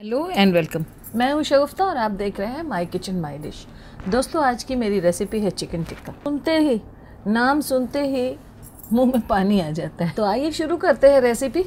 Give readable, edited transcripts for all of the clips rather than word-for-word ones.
Hello and welcome. मैं हूं शगुफ्ता और आप देख रहे हैं माय किचन माय डिश। दोस्तों, आज की मेरी रेसिपी है चिकन टिक्का। नाम सुनते ही मुंह में पानी आ जाता है। तो आइए शुरू करते हैं रेसिपी।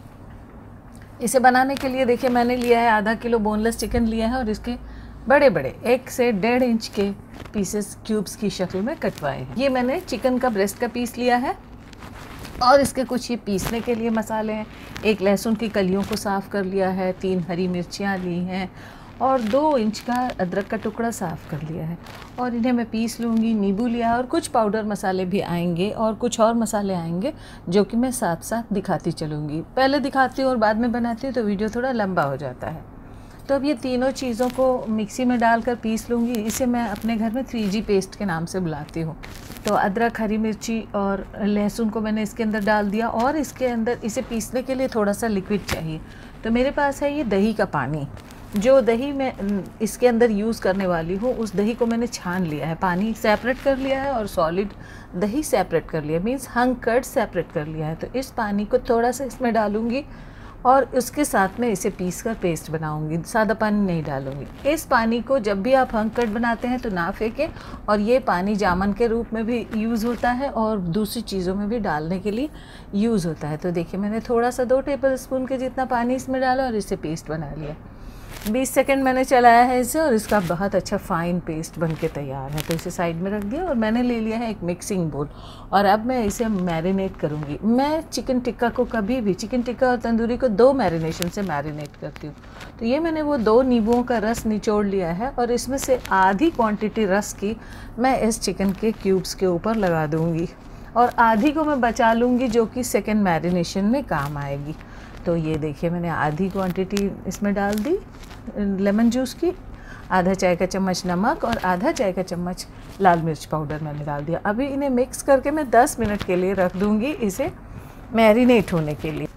इसे बनाने के लिए देखिए, मैंने लिया है आधा किलो बोनलेस चिकन लिया है और इसके बड़े बड़े 1 से 1.5 इंच के पीसेस क्यूब्स की शक्ल में कटवाए हैं। ये मैंने चिकन का ब्रेस्ट का पीस लिया है और इसके कुछ ये पीसने के लिए मसाले हैं। 1 लहसुन की कलियों को साफ़ कर लिया है, 3 हरी मिर्चियाँ ली हैं और 2 इंच का अदरक का टुकड़ा साफ़ कर लिया है और इन्हें मैं पीस लूँगी। नींबू लिया है और कुछ पाउडर मसाले भी आएंगे और कुछ और मसाले आएंगे जो कि मैं साथ साथ दिखाती चलूँगी। पहले दिखाती हूँ और बाद में बनाती हूँ तो वीडियो थोड़ा लंबा हो जाता है। तो अब ये तीनों चीज़ों को मिक्सी में डालकर पीस लूँगी। इसे मैं अपने घर में 3G पेस्ट के नाम से बुलाती हूँ। तो अदरक, हरी मिर्ची और लहसुन को मैंने इसके अंदर डाल दिया और इसके अंदर इसे पीसने के लिए थोड़ा सा लिक्विड चाहिए। तो मेरे पास है ये दही का पानी। जो दही मैं इसके अंदर यूज़ करने वाली हूँ उस दही को मैंने छान लिया है, पानी सेपरेट कर लिया है और सॉलिड दही सेपरेट कर लिया, मीन्स हंग कर्ड सेपरेट कर लिया है। तो इस पानी को थोड़ा सा इसमें डालूँगी और उसके साथ में इसे पीस कर पेस्ट बनाऊंगी। सादा पानी नहीं डालूंगी। इस पानी को जब भी आप हंग कट बनाते हैं तो ना फेंकें और ये पानी जामन के रूप में भी यूज़ होता है और दूसरी चीज़ों में भी डालने के लिए यूज़ होता है। तो देखिए, मैंने थोड़ा सा 2 टेबल स्पून के जितना पानी इसमें डाला और इसे पेस्ट बना लिया। 20 सेकंड मैंने चलाया है इसे और इसका बहुत अच्छा फाइन पेस्ट बन के तैयार है। तो इसे साइड में रख दिया और मैंने ले लिया है एक मिक्सिंग बोल और अब मैं इसे मैरिनेट करूँगी। मैं चिकन टिक्का को कभी भी, चिकन टिक्का और तंदूरी को 2 मैरिनेशन से मैरिनेट करती हूँ। तो ये मैंने वो 2 नींबुओं का रस निचोड़ लिया है और इसमें से आधी क्वान्टिटी रस की मैं इस चिकन के क्यूब्स के ऊपर लगा दूँगी और आधी को मैं बचा लूँगी जो कि सेकेंड मैरिनेशन में काम आएगी। तो ये देखिए, मैंने आधी क्वांटिटी इसमें डाल दी लेमन जूस की, आधा चाय का चम्मच नमक और आधा चाय का चम्मच लाल मिर्च पाउडर मैंने डाल दिया। अभी इन्हें मिक्स करके मैं 10 मिनट के लिए रख दूँगी इसे मैरिनेट होने के लिए।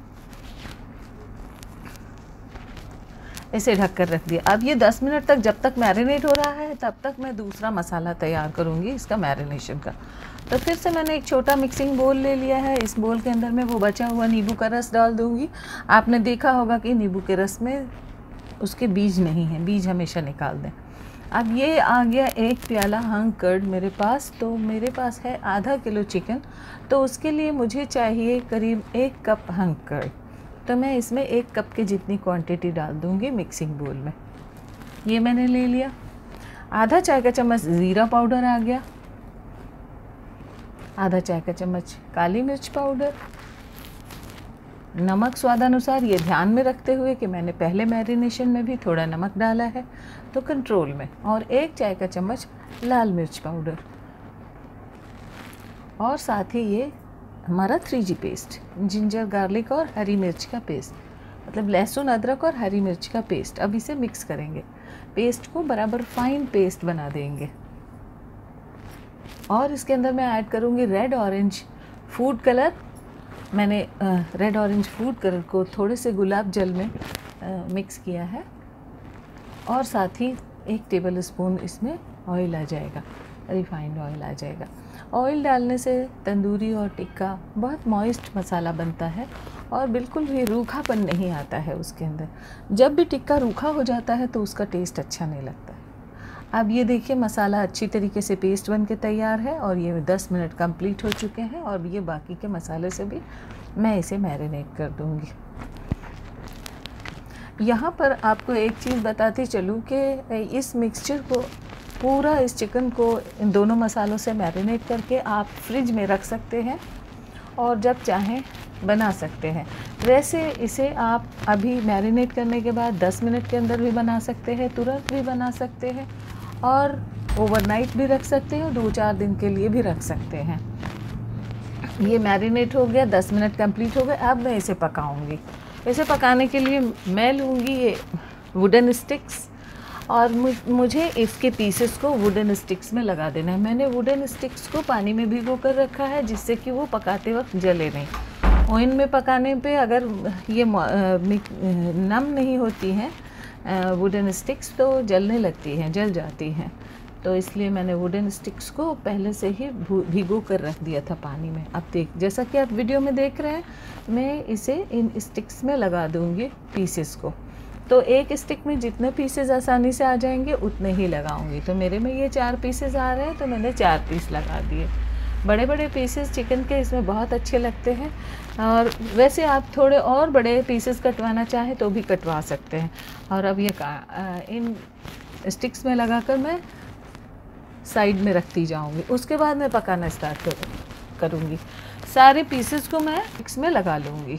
इसे ढक कर रख दिया। अब ये 10 मिनट तक जब तक मैरिनेट हो रहा है तब तक मैं दूसरा मसाला तैयार करूँगी इसका मैरिनेशन का। तो फिर से मैंने एक छोटा मिक्सिंग बोल ले लिया है। इस बोल के अंदर मैं वो बचा हुआ नींबू का रस डाल दूँगी। आपने देखा होगा कि नींबू के रस में उसके बीज नहीं हैं, बीज हमेशा निकाल दें। अब ये आ गया 1 प्याला हंग कर्ड मेरे पास। तो मेरे पास है आधा किलो चिकन, तो उसके लिए मुझे चाहिए करीब 1 कप हंग कर्ड। तो मैं इसमें 1 कप की जितनी क्वांटिटी डाल दूँगी मिक्सिंग बोल में। ये मैंने ले लिया। आधा चाय का चम्मच ज़ीरा पाउडर आ गया, आधा चाय का चम्मच काली मिर्च पाउडर, नमक स्वादानुसार, ये ध्यान में रखते हुए कि मैंने पहले मैरिनेशन में भी थोड़ा नमक डाला है तो कंट्रोल में, और 1 चाय का चम्मच लाल मिर्च पाउडर और साथ ही ये हमारा 3G पेस्ट, जिंजर गार्लिक और हरी मिर्च का पेस्ट, मतलब लहसुन अदरक और हरी मिर्च का पेस्ट। अब इसे मिक्स करेंगे, पेस्ट को बराबर फाइन पेस्ट बना देंगे और इसके अंदर मैं ऐड करूँगी रेड ऑरेंज फूड कलर। मैंने रेड ऑरेंज फूड कलर को थोड़े से गुलाब जल में मिक्स किया है और साथ ही 1 टेबल स्पून इसमें ऑयल आ जाएगा, रिफाइंड ऑयल आ जाएगा। ऑयल डालने से तंदूरी और टिक्का बहुत मॉइस्ट मसाला बनता है और बिल्कुल भी रूखापन नहीं आता है उसके अंदर। जब भी टिक्का रूखा हो जाता है तो उसका टेस्ट अच्छा नहीं लगता है। अब ये देखिए, मसाला अच्छी तरीके से पेस्ट बन के तैयार है और ये 10 मिनट कंप्लीट हो चुके हैं और ये बाकी के मसाले से भी मैं इसे मैरिनेट कर दूँगी। यहाँ पर आपको एक चीज़ बताती चलूँ कि इस मिक्सचर को पूरा, इस चिकन को इन दोनों मसालों से मैरिनेट करके आप फ्रिज में रख सकते हैं और जब चाहें बना सकते हैं। वैसे इसे आप अभी मैरिनेट करने के बाद 10 मिनट के अंदर भी बना सकते हैं, तुरंत भी बना सकते हैं और ओवरनाइट भी रख सकते हैं और 2-4 दिन के लिए भी रख सकते हैं। ये मैरिनेट हो गया, 10 मिनट कंप्लीट हो गए। अब मैं इसे पकाऊंगी। इसे पकाने के लिए मैं लूँगी ये वुडन स्टिक्स और मुझे इसके पीसेस को वुडन स्टिक्स में लगा देना है। मैंने वुडन स्टिक्स को पानी में भिगो कर रखा है जिससे कि वो पकाते वक्त जले नहीं। ओवन में पकाने पे अगर ये नम नहीं होती हैं वुडन स्टिक्स तो जलने लगती हैं, जल जाती हैं। तो इसलिए मैंने वुडन स्टिक्स को पहले से ही भिगो कर रख दिया था पानी में। अब जैसा कि आप वीडियो में देख रहे हैं, मैं इसे इन स्टिक्स में लगा दूंगी पीसेस को। तो एक स्टिक में जितने पीसेस आसानी से आ जाएंगे उतने ही लगाऊंगी। तो मेरे में ये 4 पीसेस आ रहे हैं तो मैंने 4 पीस लगा दिए। बड़े बड़े पीसेस चिकन के इसमें बहुत अच्छे लगते हैं, और वैसे आप थोड़े और बड़े पीसेस कटवाना चाहें तो भी कटवा सकते हैं। और अब ये इन स्टिक्स में लगाकर मैं साइड में रखती जाऊंगी। उसके बाद मैं पकाना स्टार्ट करूंगी। सारे पीसेस को मैं स्टिक्स में लगा लूँगी।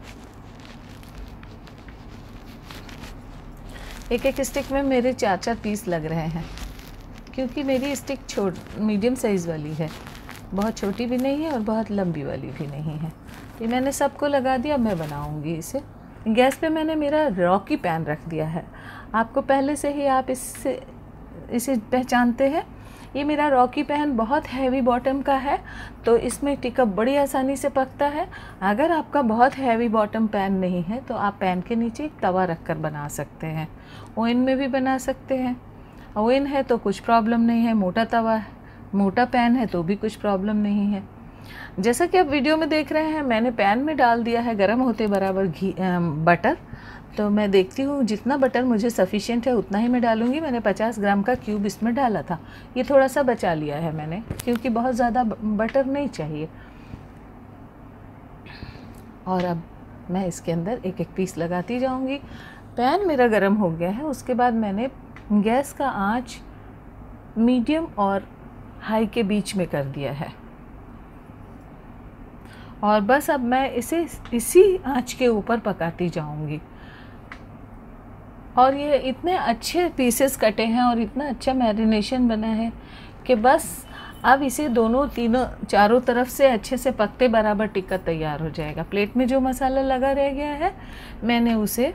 एक एक स्टिक में मेरे 4-4 पीस लग रहे हैं, क्योंकि मेरी स्टिक मीडियम साइज़ वाली है, बहुत छोटी भी नहीं है और बहुत लंबी वाली भी नहीं है। ये मैंने सबको लगा दिया। मैं बनाऊंगी इसे। गैस पे मैंने मेरा रॉकी पैन रख दिया है। आपको पहले से ही आप इसे पहचानते हैं। ये मेरा रॉकी पैन बहुत हैवी बॉटम का है, तो इसमें टिक्का बड़ी आसानी से पकता है। अगर आपका बहुत हैवी बॉटम पैन नहीं है तो आप पैन के नीचे एक तवा रख कर बना सकते हैं। ओवन में भी बना सकते हैं। ओवन है तो कुछ प्रॉब्लम नहीं है, मोटा तवा है, मोटा पैन है तो भी कुछ प्रॉब्लम नहीं है। जैसा कि आप वीडियो में देख रहे हैं, मैंने पैन में डाल दिया है गर्म होते बराबर बटर। तो मैं देखती हूँ जितना बटर मुझे सफिशिएंट है उतना ही मैं डालूँगी। मैंने 50 ग्राम का क्यूब इसमें डाला था, ये थोड़ा सा बचा लिया है मैंने, क्योंकि बहुत ज़्यादा बटर नहीं चाहिए। और अब मैं इसके अंदर एक एक पीस लगाती जाऊँगी। पैन मेरा गर्म हो गया है। उसके बाद मैंने गैस का आँच मीडियम और हाई के बीच में कर दिया है, और बस अब मैं इसे इसी आँच के ऊपर पकाती जाऊंगी। और ये इतने अच्छे पीसेस कटे हैं और इतना अच्छा मैरिनेशन बना है कि बस अब इसे चारों तरफ से अच्छे से पकते बराबर टिक्का तैयार हो जाएगा। प्लेट में जो मसाला लगा रह गया है मैंने उसे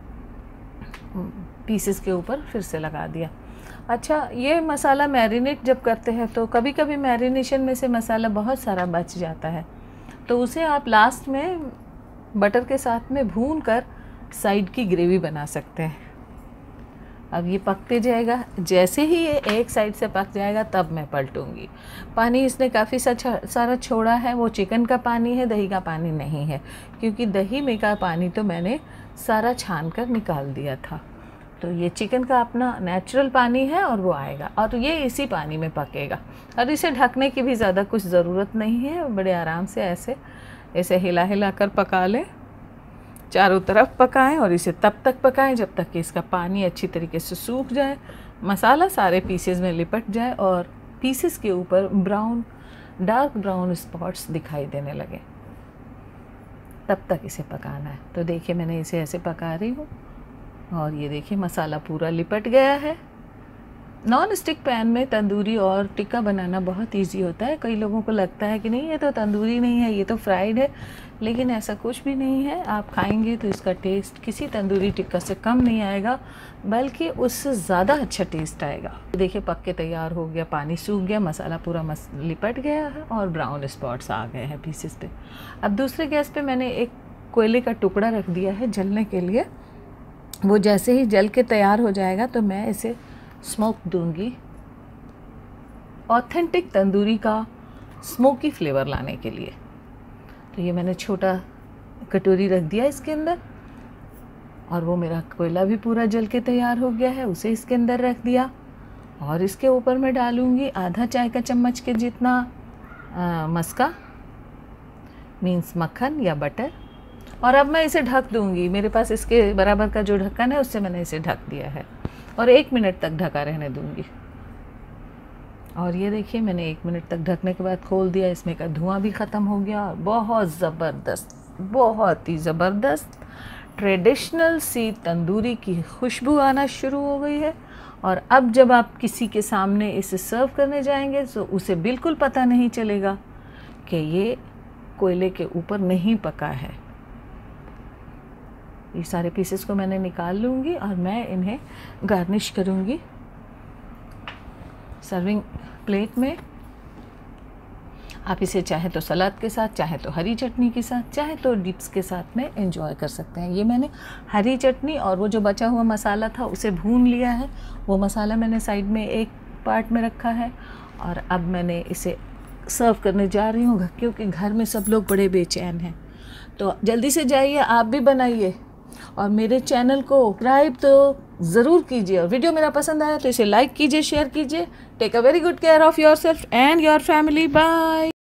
पीसेस के ऊपर फिर से लगा दिया। अच्छा, ये मसाला मैरिनेट जब करते हैं तो कभी कभी मैरिनेशन में से मसाला बहुत सारा बच जाता है, तो उसे आप लास्ट में बटर के साथ में भून कर साइड की ग्रेवी बना सकते हैं। अब ये पकते जाएगा। जैसे ही ये एक साइड से पक जाएगा तब मैं पलटूंगी। पानी इसने काफ़ी सारा छोड़ा है, वो चिकन का पानी है, दही का पानी नहीं है, क्योंकि दही में का पानी तो मैंने सारा छान कर निकाल दिया था। तो ये चिकन का अपना नेचुरल पानी है और वो आएगा और ये इसी पानी में पकेगा। और इसे ढकने की भी ज़्यादा कुछ ज़रूरत नहीं है। बड़े आराम से ऐसे हिला हिला कर पका लें, चारों तरफ पकाएं और इसे तब तक पकाएं जब तक कि इसका पानी अच्छी तरीके से सूख जाए, मसाला सारे पीसेस में लिपट जाए और पीसेस के ऊपर डार्क ब्राउन स्पॉट्स दिखाई देने लगे। तब तक इसे पकाना है। तो देखिए मैंने इसे ऐसे पका रही हूँ और ये देखिए मसाला पूरा लिपट गया है। नॉन स्टिक पैन में तंदूरी और टिक्का बनाना बहुत इजी होता है। कई लोगों को लगता है कि नहीं ये तो तंदूरी नहीं है, ये तो फ्राइड है, लेकिन ऐसा कुछ भी नहीं है। आप खाएंगे तो इसका टेस्ट किसी तंदूरी टिक्का से कम नहीं आएगा, बल्कि उससे ज़्यादा अच्छा टेस्ट आएगा। देखिए पक के तैयार हो गया, पानी सूख गया, मसाला पूरा लिपट गया है और ब्राउन स्पॉट्स आ गए हैं पीसेस पे। अब दूसरे गैस पे मैंने एक कोयले का टुकड़ा रख दिया है जलने के लिए। वो जैसे ही जल के तैयार हो जाएगा तो मैं इसे स्मोक दूंगी, ऑथेंटिक तंदूरी का स्मोकी फ्लेवर लाने के लिए। तो ये मैंने छोटा कटोरी रख दिया इसके अंदर और वो मेरा कोयला भी पूरा जल के तैयार हो गया है, उसे इसके अंदर रख दिया और इसके ऊपर मैं डालूंगी आधा चाय का चम्मच के जितना मस्का मीन्स मक्खन या बटर। और अब मैं इसे ढक दूंगी। मेरे पास इसके बराबर का जो ढक्कन है उससे मैंने इसे ढक दिया है और 1 मिनट तक ढका रहने दूंगी। और ये देखिए मैंने 1 मिनट तक ढकने के बाद खोल दिया। इसमें का धुआं भी ख़त्म हो गया और बहुत ही ज़बरदस्त ट्रेडिशनल सी तंदूरी की खुशबू आना शुरू हो गई है। और अब जब आप किसी के सामने इसे सर्व करने जाएंगे तो उसे बिल्कुल पता नहीं चलेगा कि ये कोयले के ऊपर नहीं पका है। ये सारे पीसेस को मैंने निकाल लूँगी और मैं इन्हें गार्निश करूँगी सर्विंग प्लेट में। आप इसे चाहे तो सलाद के साथ, चाहे तो हरी चटनी के साथ, चाहे तो डिप्स के साथ में एंजॉय कर सकते हैं। ये मैंने हरी चटनी और वो जो बचा हुआ मसाला था उसे भून लिया है। वो मसाला मैंने साइड में एक पार्ट में रखा है और अब मैंने इसे सर्व करने जा रही हूँ, क्योंकि घर में सब लोग बड़े बेचैन हैं। तो जल्दी से जाइए, आप भी बनाइए और मेरे चैनल को सब्सक्राइब तो ज़रूर कीजिए, और वीडियो मेरा पसंद आया तो इसे लाइक कीजिए, शेयर कीजिए। Take a very good care of yourself and your family. Bye.